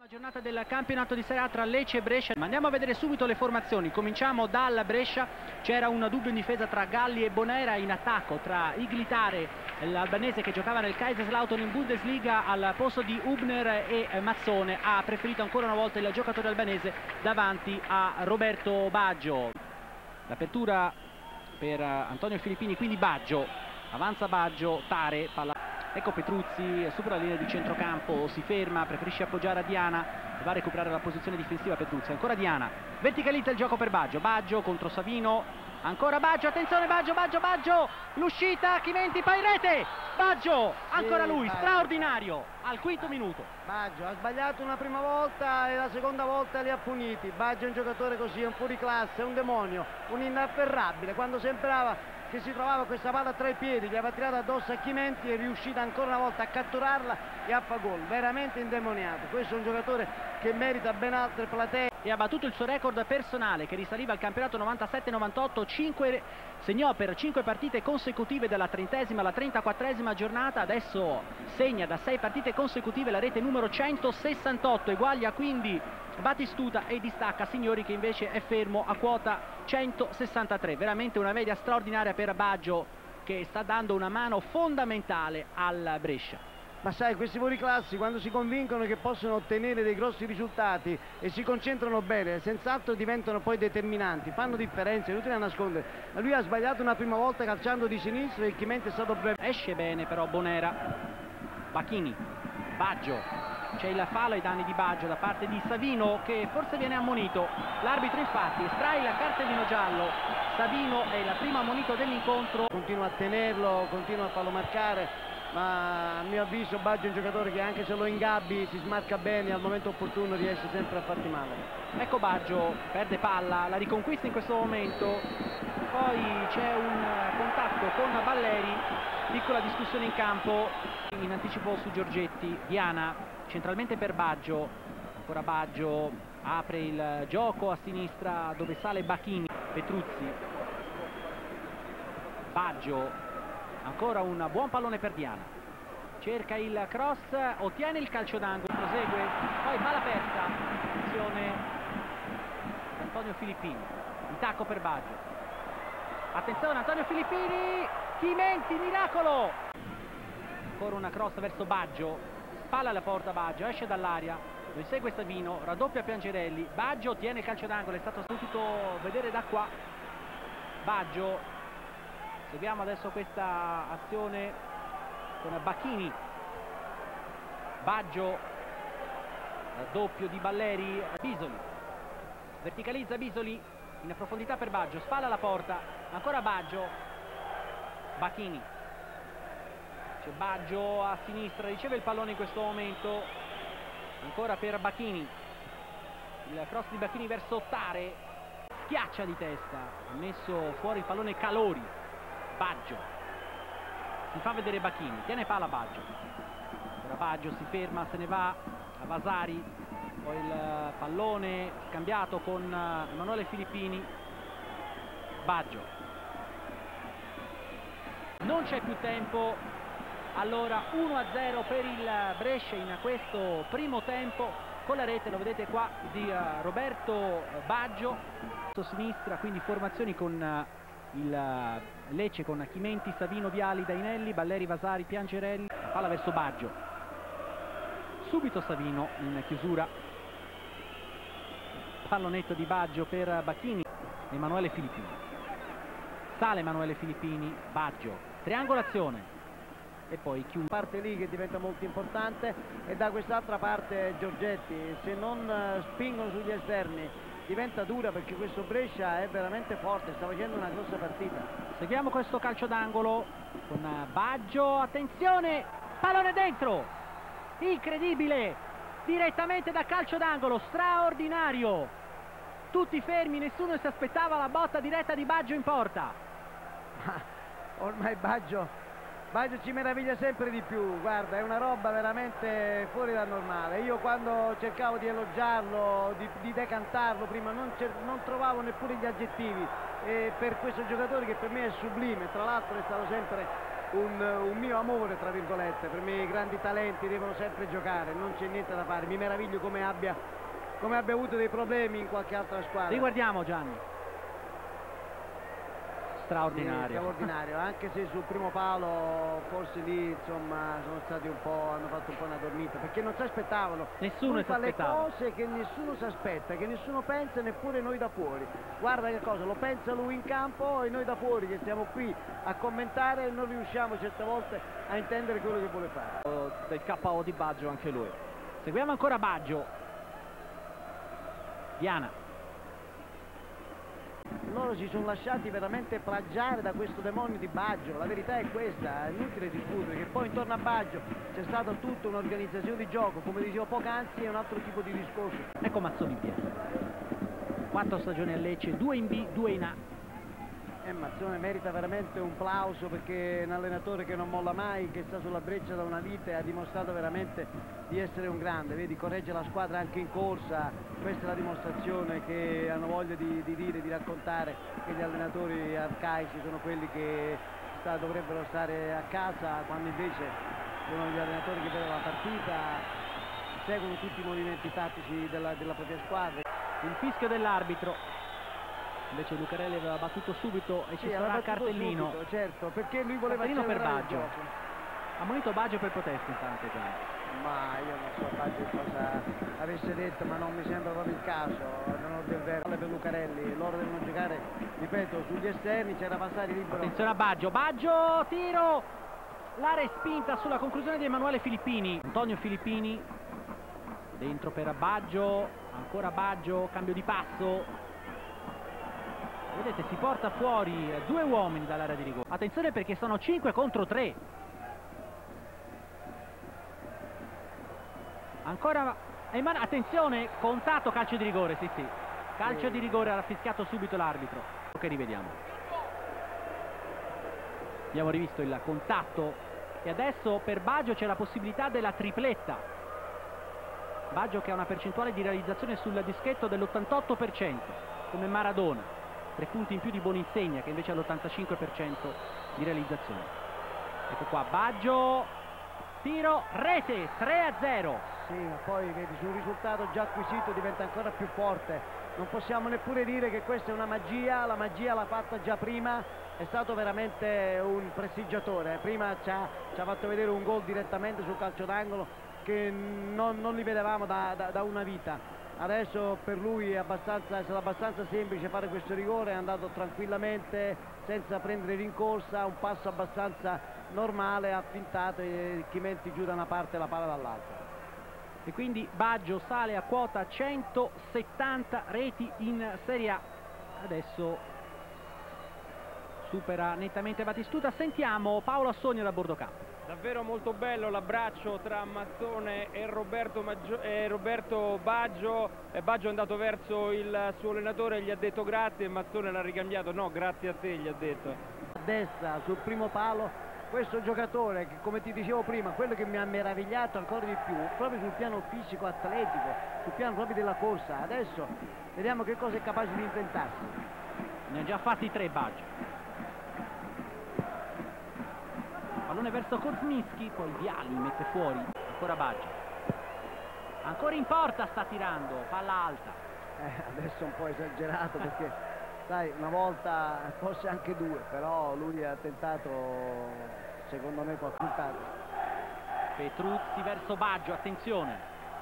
La giornata del campionato di Serie A tra Lecce e Brescia. Ma andiamo a vedere subito le formazioni. Cominciamo dalla Brescia. C'era un dubbio in difesa tra Galli e Bonera, in attacco tra Iglitare, l'albanese che giocava nel Kaiserslautern in Bundesliga, al posto di Hubner e Mazzone. Ha preferito ancora una volta il giocatore albanese davanti a Roberto Baggio. L'apertura per Antonio Filippini, quindi Baggio, avanza Baggio, Tare, palla. Ecco Petruzzi, supera la linea di centrocampo, si ferma, preferisce appoggiare a Diana, va a recuperare la posizione difensiva Petruzzi, ancora Diana, verticalizza il gioco per Baggio, Baggio contro Savino, ancora Baggio, attenzione Baggio, l'uscita, Chimenti, poi rete, Baggio, ancora lui, straordinario, al quinto minuto. Baggio ha sbagliato una prima volta e la seconda volta li ha puniti. Baggio è un giocatore così, è un fuoriclasse, è un demonio, un inafferrabile, quando sembrava che si trovava questa palla tra i piedi, gli aveva tirato addosso a Chimenti e è riuscita ancora una volta a catturarla e a fa gol, veramente indemoniato. Questo è un giocatore che merita ben altre platee. E ha battuto il suo record personale che risaliva al campionato 97-98, segnò per 5 partite consecutive dalla 30ª alla 34ª giornata, adesso segna da 6 partite consecutive la rete numero 168, eguaglia quindi Batistuta e distacca Signori, che invece è fermo a quota 163. Veramente una media straordinaria per Baggio, che sta dando una mano fondamentale al Brescia. Ma sai, questi fuoriclassi quando si convincono che possono ottenere dei grossi risultati e si concentrano bene, senz'altro diventano poi determinanti, fanno differenza, è inutile nascondere. Lui ha sbagliato una prima volta calciando di sinistra e il Chimenti è stato breve. Esce bene però Bonera, Bacchini, Baggio. C'è il fallo ai danni di Baggio da parte di Savino, che forse viene ammonito. L'arbitro infatti estrae il cartellino giallo. Savino è il primo ammonito dell'incontro. Continua a tenerlo, continua a farlo marcare, ma a mio avviso Baggio è un giocatore che anche se lo ingabbi si smarca bene e al momento opportuno riesce sempre a farti male. Ecco Baggio, perde palla, la riconquista in questo momento. Poi c'è un contatto con Balleri, piccola discussione in campo, in anticipo su Giorgetti. Diana centralmente per Baggio, ancora Baggio, apre il gioco a sinistra dove sale Bacchini, Petruzzi, Baggio, ancora un buon pallone per Diana, cerca il cross, ottiene il calcio d'angolo, prosegue, poi palla persa, azione Antonio Filippini, il tacco per Baggio, attenzione Antonio Filippini, Chimenti, miracolo, ancora una cross verso Baggio, palla alla porta Baggio, esce dall'aria, lo insegue Savino, raddoppia Piangerelli, Baggio ottiene il calcio d'angolo, è stato potuto vedere da qua. Baggio, seguiamo adesso questa azione con Bacchini, Baggio, raddoppio di Balleri, Bisoli, verticalizza Bisoli, in profondità per Baggio, spalla alla porta, ancora Baggio, Bacchini. C'è Baggio a sinistra, riceve il pallone in questo momento, ancora per Bacchini, il cross di Bacchini verso Tare, schiaccia di testa, ha messo fuori il pallone Calori, Baggio, si fa vedere Bacchini, tiene palla Baggio, ora Baggio si ferma, se ne va a Vasari, poi il pallone scambiato con Emanuele Filippini, Baggio, non c'è più tempo. Allora 1-0 per il Brescia in questo primo tempo, con la rete, lo vedete qua, di Roberto Baggio, a sinistra, quindi formazioni con il Lecce con Chimenti, Savino, Viali, Dainelli, Balleri, Vasari, Piangerelli, palla verso Baggio, subito Savino in chiusura, pallonetto di Baggio per Bacchini, Emanuele Filippini, sale Emanuele Filippini, Baggio, triangolazione. E poi chiude. Parte lì che diventa molto importante e da quest'altra parte Giorgetti, se non spingono sugli esterni diventa dura, perché questo Brescia è veramente forte, sta facendo una grossa partita. Seguiamo questo calcio d'angolo con Baggio, attenzione, pallone dentro, incredibile, direttamente da calcio d'angolo, straordinario, tutti fermi, nessuno si aspettava la botta diretta di Baggio in porta. Ormai Baggio ci meraviglia sempre di più, guarda, è una roba veramente fuori dal normale. Io quando cercavo di elogiarlo, di decantarlo prima, non trovavo neppure gli aggettivi per questo giocatore che per me è sublime, tra l'altro è stato sempre un mio amore, tra virgolette. Per me i grandi talenti devono sempre giocare, non c'è niente da fare. Mi meraviglio come abbia avuto dei problemi in qualche altra squadra. Riguardiamo Gianni. Straordinario. Straordinario, anche se sul primo palo forse lì insomma hanno fatto un po' una dormita, perché non si aspettavano. Nessuno si fa le aspettava. cose che nessuno si aspetta, che nessuno pensa, neppure noi da fuori. Guarda che cosa, lo pensa lui in campo e noi da fuori che stiamo qui a commentare non riusciamo certe volte a intendere quello che vuole fare. Del KO di Baggio anche lui. Seguiamo ancora Baggio. Diana. Loro si sono lasciati veramente plagiare da questo demonio di Baggio, la verità è questa, è inutile discutere, che poi intorno a Baggio c'è stata tutta un'organizzazione di gioco, come dicevo poc'anzi è un altro tipo di discorso. Ecco Mazzoni in piedi. 4 stagioni a Lecce, 2 in B, 2 in A. Mazzone merita veramente un plauso perché è un allenatore che non molla mai, che sta sulla breccia da una vita e ha dimostrato veramente di essere un grande, vedi, corregge la squadra anche in corsa, questa è la dimostrazione che hanno voglia di dire, di raccontare che gli allenatori arcaici sono quelli che dovrebbero stare a casa, quando invece sono gli allenatori che vedono la partita, seguono tutti i movimenti tattici della propria squadra. Il fischio dell'arbitro. Invece Lucarelli aveva battuto subito e ci sarà il cartellino. Subito, certo, perché lui voleva cartellino per Baggio. Ha ammonito Baggio per protesto intanto Gianni. Ma io non so Baggio cosa avesse detto, ma non mi sembra proprio il caso. Non ho del vero per Lucarelli, loro devono giocare, ripeto, sugli esterni, c'era Vasari libero. Attenzione a Baggio, Baggio, tiro! La respinta sulla conclusione di Emanuele Filippini. Antonio Filippini, dentro per Baggio, ancora Baggio, cambio di passo. Vedete, si porta fuori 2 uomini dall'area di rigore. Attenzione perché sono 5 contro 3. Ancora attenzione, contatto, calcio di rigore, sì. Calcio di rigore, ha fischiato subito l'arbitro. Che rivediamo. Abbiamo rivisto il contatto e adesso per Baggio c'è la possibilità della tripletta. Baggio che ha una percentuale di realizzazione sul dischetto dell'88%, come Maradona. 3 punti in più di Boninsegna che invece ha l'85% di realizzazione. Ecco qua Baggio, tiro, rete, 3-0. Sì, ma poi vedi, su un risultato già acquisito diventa ancora più forte. Non possiamo neppure dire che questa è una magia, la magia l'ha fatta già prima, è stato veramente un prestigiatore. Prima ci ha fatto vedere un gol direttamente sul calcio d'angolo che non li vedevamo da una vita. Adesso per lui è stato abbastanza semplice fare questo rigore, è andato tranquillamente senza prendere rincorsa, un passo abbastanza normale, ha fintato e Chimenti giù da una parte e la palla dall'altra. E quindi Baggio sale a quota 170 reti in Serie A. Adesso supera nettamente Batistuta. Sentiamo Paolo Assogno da Bordo Campo. Davvero molto bello l'abbraccio tra Mazzone e Roberto Baggio. Baggio è andato verso il suo allenatore e gli ha detto grazie e Mazzone l'ha ricambiato, no, grazie a te, gli ha detto. A destra sul primo palo questo giocatore che, come ti dicevo prima, quello che mi ha meravigliato ancora di più proprio sul piano fisico atletico, sul piano proprio della corsa. Adesso vediamo che cosa è capace di inventarsi. Ne ha già fatti 3 Baggio. Pallone verso Kozminski, poi Viali mette fuori, ancora Baggio. Ancora in porta sta tirando, palla alta. Adesso è un po' esagerato perché, sai, una volta, forse anche 2, però lui ha tentato, secondo me, qualche puntato. Petruzzi verso Baggio, attenzione.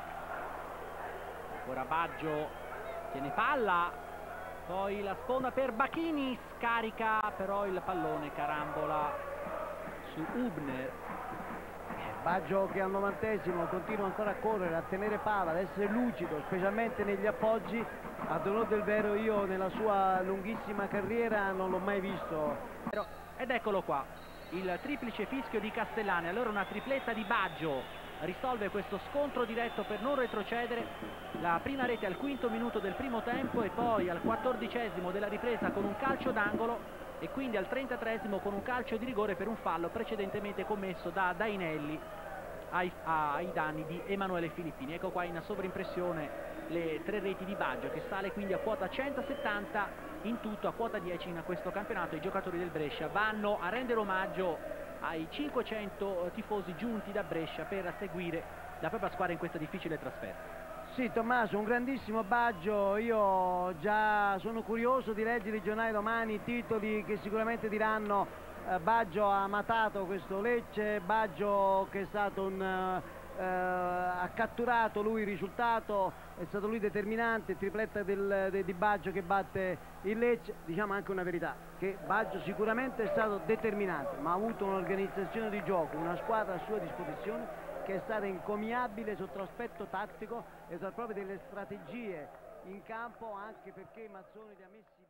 Ancora Baggio, tiene palla, poi la sponda per Bacchini, scarica però il pallone, carambola su Hubner. Baggio che al 90° continua ancora a correre, a tenere palla, ad essere lucido, specialmente negli appoggi. A onor del vero io nella sua lunghissima carriera non l'ho mai visto. Ed eccolo qua, il triplice fischio di Castellani. Allora una tripletta di Baggio risolve questo scontro diretto per non retrocedere. La prima rete al 5° minuto del primo tempo e poi al 14° della ripresa con un calcio d'angolo e quindi al 33° con un calcio di rigore per un fallo precedentemente commesso da Dainelli ai danni di Emanuele Filippini. Ecco qua in sovrimpressione le 3 reti di Baggio che sale quindi a quota 170 in tutto, a quota 10 in questo campionato. I giocatori del Brescia vanno a rendere omaggio ai 500 tifosi giunti da Brescia per seguire la propria squadra in questa difficile trasferta. Sì, Tommaso, un grandissimo Baggio. Io già sono curioso di leggere i giornali domani, i titoli che sicuramente diranno Baggio ha matato questo Lecce, Baggio che è stato ha catturato lui il risultato, è stato lui determinante, tripletta di Baggio che batte il Lecce. Diciamo anche una verità, che Baggio sicuramente è stato determinante, ma ha avuto un'organizzazione di gioco, una squadra a sua disposizione che è stata encomiabile sotto l'aspetto tattico e proprio delle strategie in campo, anche perché Mazzoni li ha messi